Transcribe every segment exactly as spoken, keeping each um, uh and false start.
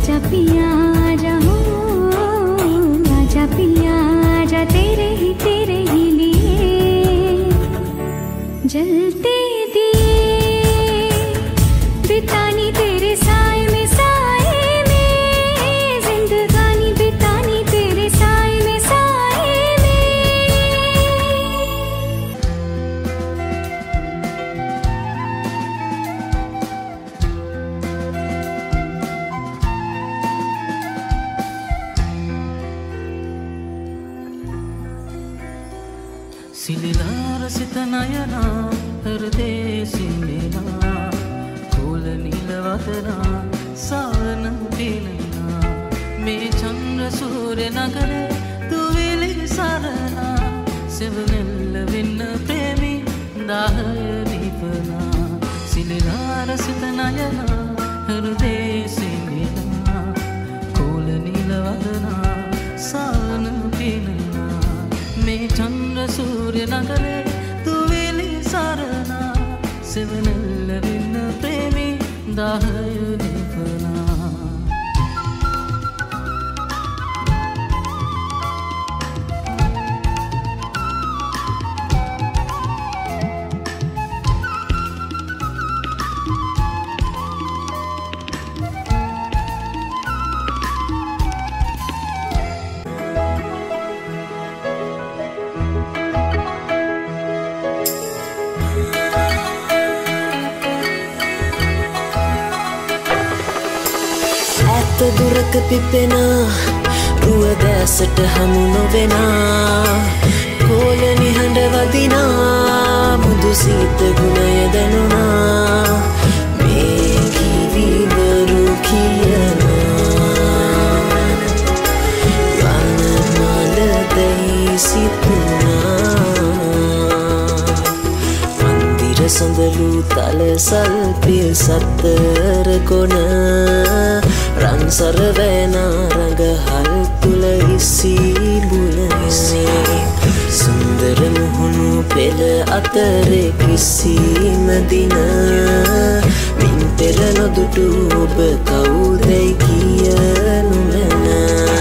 आजा पिया आजा हो, आजा पिया आजा तेरे ही तेरे ही लिए जलते दिए बितानी तेरे साए में साए में, जिंदगानी बितानी तेरे साए में साए में। सिलिलार सितनयना हृदय सिमेना कोल नीलवदना सावन पीलना मे चंद्र सूर्य नगरे तुविली सरना सिवनिल विन्न प्रेमी दाहय दीपना। सिलिलार सितनयना हृदय सिमेना कोल नीलवदना सावन पीलना मे चंद्र सूर्य नगरे तुविली सरना सिवनिल विन्न प्रेमी दाहय दीपना। ඇත්ත දුරක පිපෙනා රුව දැසට හමු නොවෙනා කෝල නිහඬ වදිනා මුදු සීත ගුණය දැනුනා මේ කිවිවරු කියනා වනමල දැයි සිතුනා මන්දිර සඳලු තල සල්පිල් සත්තර කොන रंसर वैना रंग हल तुल इसी बुलसी सुंदर मुहनु पेल अतरे किसी मदीना मिन पेल नदुटू अब कौदे कियनु मना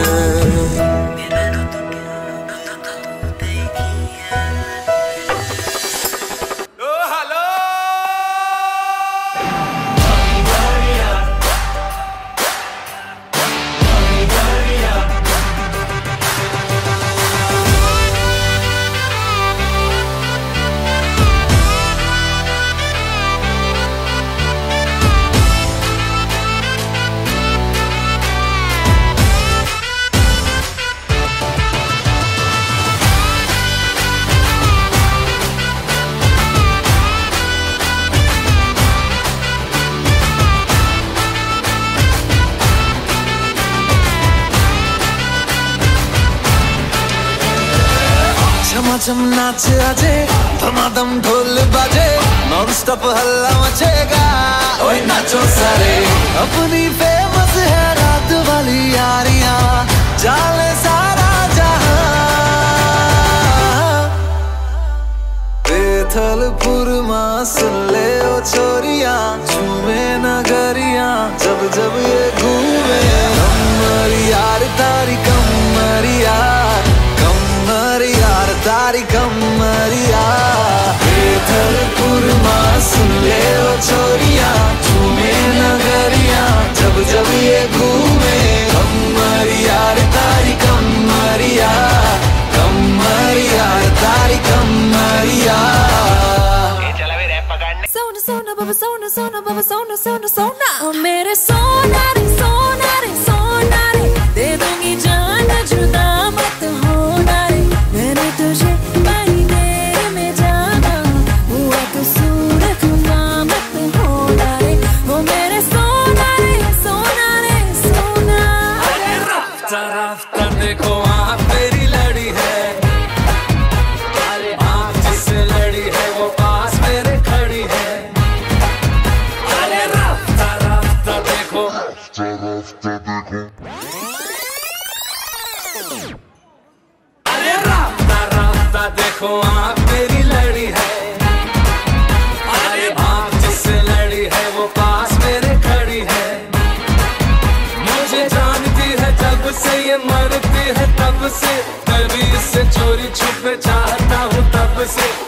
झमाझम नाच आजे धमाधम ढोल बाजे नॉन स्टॉप हल्ला मचेगा ओए नाचो सारे अपनी फेमस है रात वाली यारियां जाले सारा जहां बेथलपुर मां सुन ले ओ छोरियां झूमे नगरियां जब जब ये घूमे कमर यार तारी कमरिया कमर यार तारी कमरिया बेथलपुर मां सुन ले ओ छोरियां झूमे नगरियां जब जब ये घूमे कमर यार तारी कमरिया कमर यार तारी कमरिया। सोना सोना बाबा सोना सोना बाबा सोना सोना सोना ओ मेरे सोना रे सोना रे सोना रे दे दूंगी जान जुदा मत होना रे मैंने तुझे बड़ी देर में जाना हुआ कसूर खुदा मत होना रे वो मेरे सोना रे सोना रे सोना। अरे रफ्ता रफ्ता देखो आप मेरी लड़ी है आप जिससे लड़ी है वो पास मेरे खड़ी है। अरे रफ्ता रफ्ता देखो अरे रफ्ता रफ्ता देखो आप मेरी लड़ी है अरे आप जिससे लड़ी है वो पास मेरे खड़ी है। मुझे जब से ये मरती है तब से, मैं भी इससे चोरी छुपे चाहता हूँ तब से।